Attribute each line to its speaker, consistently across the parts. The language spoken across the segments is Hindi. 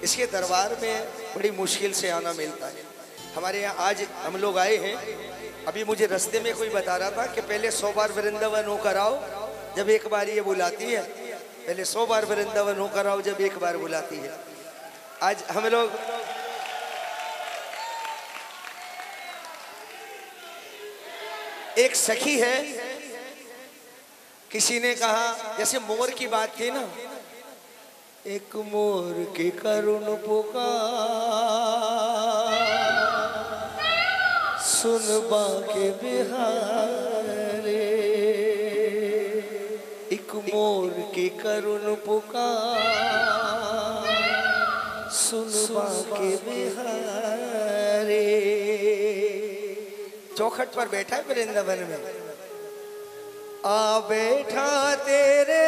Speaker 1: इसके दरबार में बड़ी मुश्किल से आना मिलता है। हमारे यहाँ आज हम लोग आए हैं। अभी मुझे रास्ते में कोई बता रहा था कि पहले 100 बार वृंदावन होकर आओ जब एक बार ये बुलाती है। पहले 100 बार वृंदावन होकर आओ जब एक बार बुलाती है। आज हम लोग एक सखी है, किसी ने कहा जैसे मोर की बात थी ना, एक मोर की करुण पुकार सुन बाके बिहारे, एक मोर की करुण पुकार सुन बाके बिहारे। चौखट पर बैठा है वृंदावन में, आ बैठा तेरे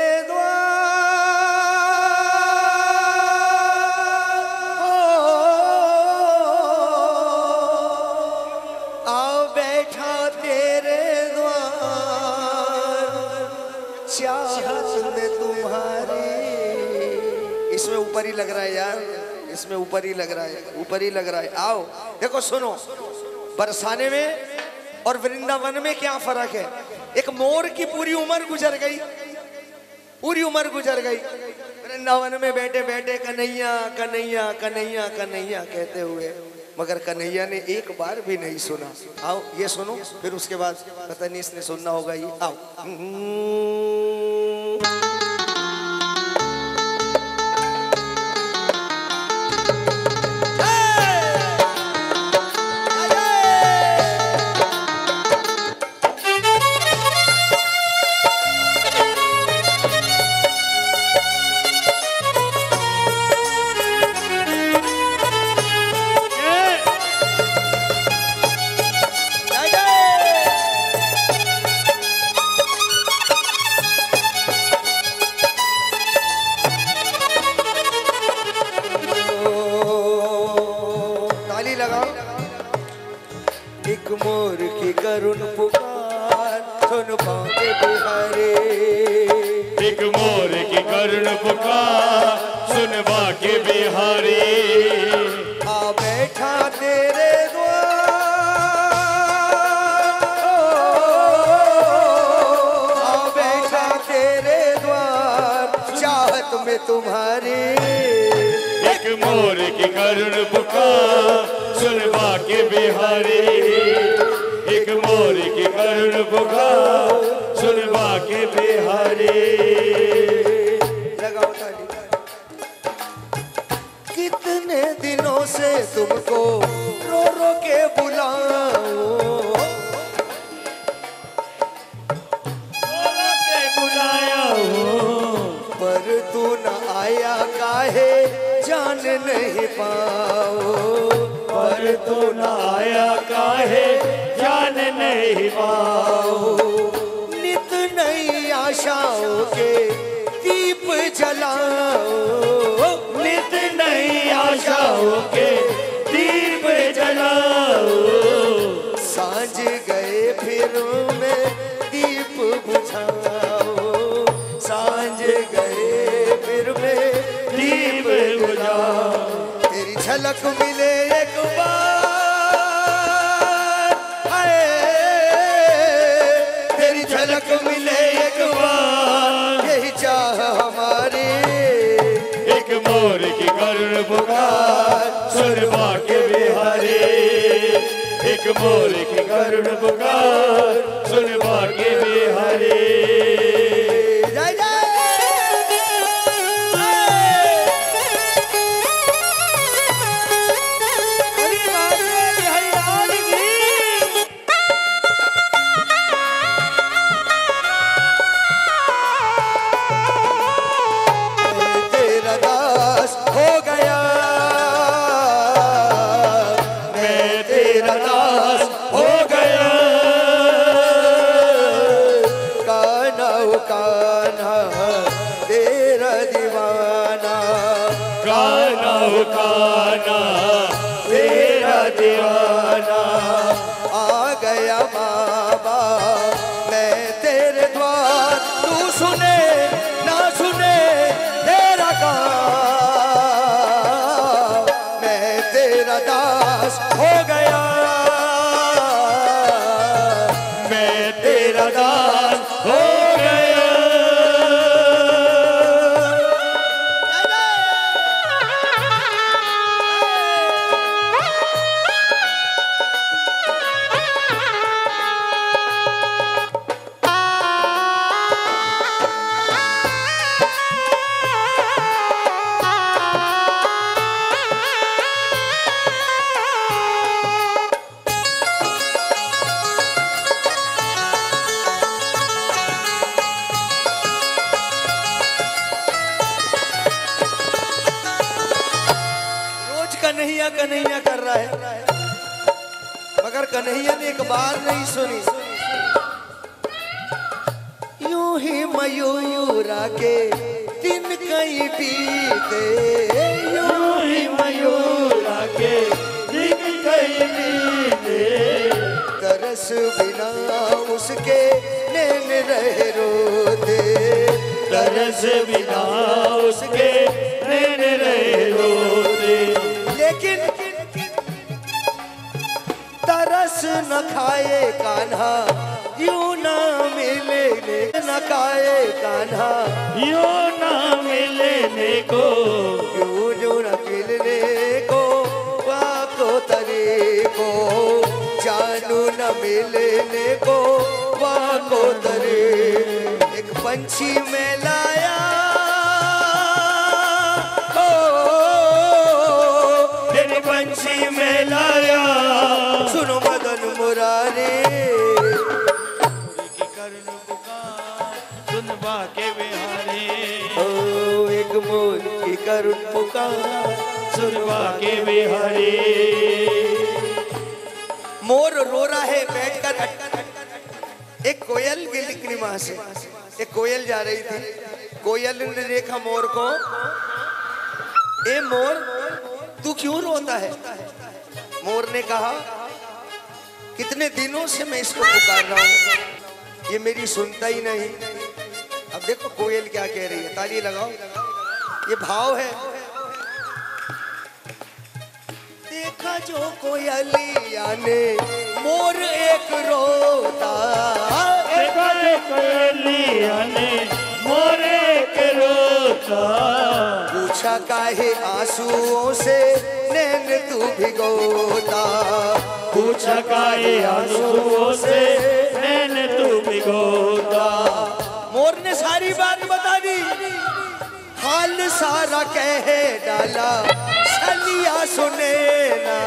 Speaker 1: द्वार, आ बैठा तेरे द्वार, चाहत में तुम्हारी। इसमें ऊपर ही लग रहा है यार, इसमें ऊपर ही लग रहा है, ऊपर ही लग रहा है। आओ देखो सुनो, बरसाने में और वृंदावन में क्या फर्क है। एक मोर की पूरी उम्र गुजर गई, पूरी उम्र गुजर गई वृंदावन में बैठे बैठे कन्हैया कन्हैया कन्हैया कन्हैया कहते हुए, मगर कन्हैया ने एक बार भी नहीं सुना। आओ ये सुनो, फिर उसके बाद पता नहीं इसने सुनना होगा ये। आओ एक मोर की करुण पुकार सुन बाके बिहारे,
Speaker 2: एक मोर की करुण पुकार सुन बाके बिहारी।
Speaker 1: आ बैठा तेरे द्वार, आ बैठा तेरे द्वार, चाहत में तुम्हारी।
Speaker 2: एक मोर की करुण पुकार सुन बाके बिहारी, एक मोर की करुण पुकार सुन बाके बिहारी।
Speaker 1: लगाओ ताली। कितने दिनों से तुमको रो रो के बुलाऊं,
Speaker 2: बुलाया हूँ
Speaker 1: पर तू न आया काहे जान नहीं पाओ,
Speaker 2: पर तू न आया काहे जान नहीं पाओ।
Speaker 1: नित नई आशाओं के दीप जलाओ,
Speaker 2: नित नई आशाओं के दीप जलाओ।
Speaker 1: सांझ गए फिर में दीप बुझाओ, सांझ गए फिर में
Speaker 2: दीप बुझाओ।
Speaker 1: तेरी झलक मिले एक बार, हाय तेरी झलक मिले एक बार, यही चाह हमारी।
Speaker 2: एक मोर की करुण पुकार सुन बाके बिहारी, एक मोर की करुण पुकार सुन बाके बिहारी।
Speaker 1: जय जय कान्हा तेरा दीवाना,
Speaker 2: कान्हा कान्हा तेरा दीवाना।
Speaker 1: आ गया बाबा मैं तेरे द्वार, तू सुने ना सुने तेरा काम। तेरा दास हो गया,
Speaker 2: मैं तेरा दास हो गया।
Speaker 1: कन्हैया कन्हैया कर रहा है, मगर कन्हैया ने एक बार नहीं सुनी। यूं ही मयूरा के दिन कई बीते,
Speaker 2: यूं ही मयूरा के दिन कई बीते,
Speaker 1: तरस बिना उसके नैन रहे रोते,
Speaker 2: तरस बिना उसके नैन रहे रोते।
Speaker 1: लेकिन तरस न खाए कान्हा यूं ना मिले, न खाए कान्हा
Speaker 2: यूं ना मिलने को,
Speaker 1: यूं न मिलने को वाको तरे को, जानू न मिलने को वाको तरे। एक पंछी में लाया
Speaker 2: पंछी में लाया,
Speaker 1: सुनो मदन मुरारी
Speaker 2: की करुण पुकार सुनवा के बिहारी,
Speaker 1: ओ एक मोर की करुण पुकार
Speaker 2: सुनवा के बिहारी।
Speaker 1: मोर रो रहा है बैठकर, एक कोयल गिर निकली वहां से, एक कोयल जा रही थी, कोयल ने देखा मोर को, ए मोर तू क्यों रोता है? मोर ने कहा कितने दिनों से मैं इसको पुकार रहा हूं, ये मेरी सुनता ही नहीं। अब देखो कोयल क्या कह रही है, ताली लगाओ, ये भाव है। देखा जो कोयलिया ने मोर एक रोता,
Speaker 2: देखा जो कोयलिया ने मोर एक रोता,
Speaker 1: पूछा काहे आंसुओं से नैन तू भिगोता,
Speaker 2: पूछा काहे आंसुओं से नैन तू भिगोता।
Speaker 1: मोर ने सारी बात बता दी, हाल सारा कह डाला, छलिया सुने ना,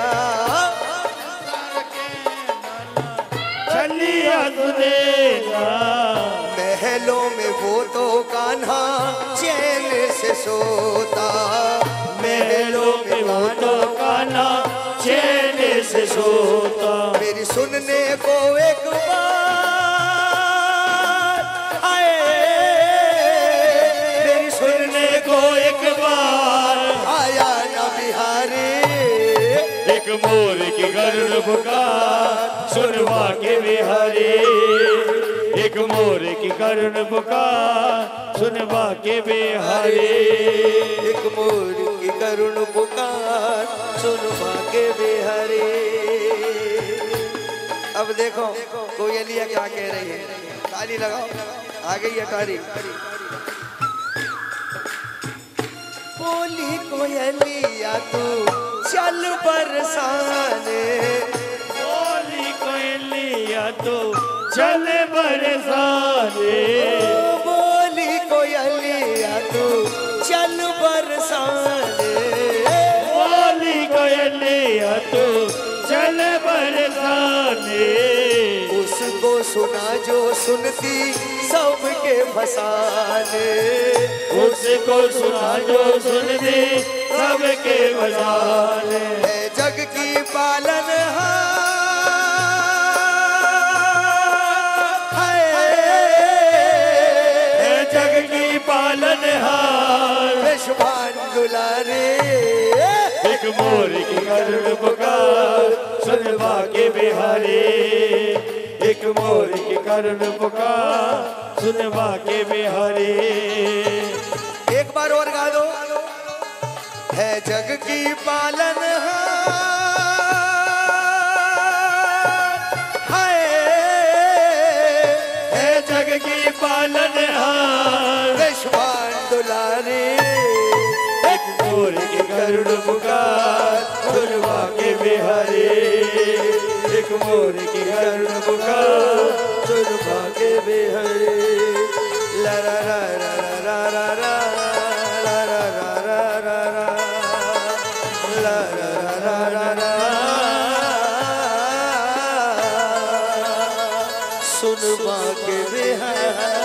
Speaker 2: छलिया सुने ना,
Speaker 1: महलों में वो तो कान्हा चैन से सोता,
Speaker 2: महलों में वो तो कान्हा चैन से सोता।
Speaker 1: मेरी सुनने को एक बार आए, मेरी सुनने को एक बार आया ना बिहारी,
Speaker 2: एक मोर की करुण पुकार सुनवा के बिहारी, एक मोर की करुण पुकार सुनवा के बिहारी,
Speaker 1: एक मोर की करुण पुकार सुनवा के बिहारी। अब देखो कोयलिया क्या कह रही है, ताली लगाओ, आ गई है ताली। बोली कोयलिया तू चल बरसाने,
Speaker 2: बोली कोयलिया तो चले बरसाने,
Speaker 1: बोली कोयलिया तू चल बरसाने,
Speaker 2: बोली कोयलिया तो चले बरसाने,
Speaker 1: उसको सुना जो सुनती सबके फसाने,
Speaker 2: उसको सुना जो सुनती सबके बजाने।
Speaker 1: है जग की पालन
Speaker 2: जग की पालनहार
Speaker 1: विश्वान दुलारे,
Speaker 2: एक मोर की करुण पुकार सुनवा के बिहारी, एक मोर की करुण पुकार सुनवा के बिहारी।
Speaker 1: एक बार और गा दो। है जग की पालन सुनवा के बिहारी